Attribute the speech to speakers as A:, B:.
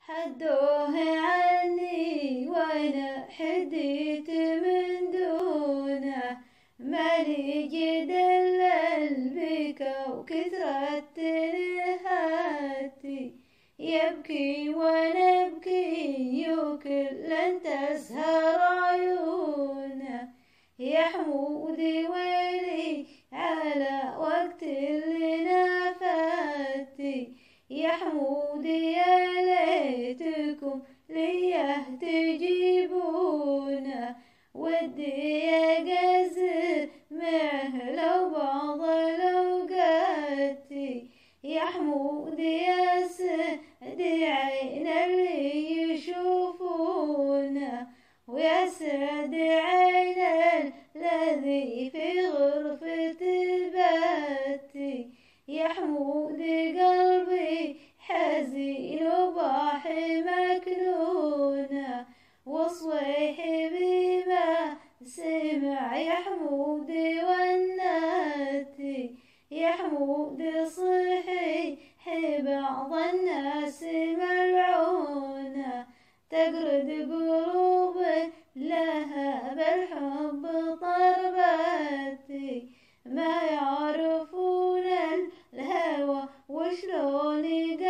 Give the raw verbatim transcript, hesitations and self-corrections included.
A: حدوه عني وانا حديت من دونه، مالي جدل البكا وكثرة نهاتي، يبكي وانا ابكي وكل تسهر عيونه، يا حمودي ويلي على وقت اللي نافاتي، يا حمودي يا ليتكم ليه تجيبونه، ودي أقزر معه لو بعض الأوقات، يا حمودي يا سعد عين اللي يشوفونه، ويا سعد عين الذي في غرفة باتي، يا حمودي قلبي حزين وباحي مكنونه، وصويحي بما سمع يا حمودي والناتي، يا حمودي صحي بعض الناس ملعونه، تقرد قلوب لها بالحب طرباتي، ما يعرفون الهوى وشلون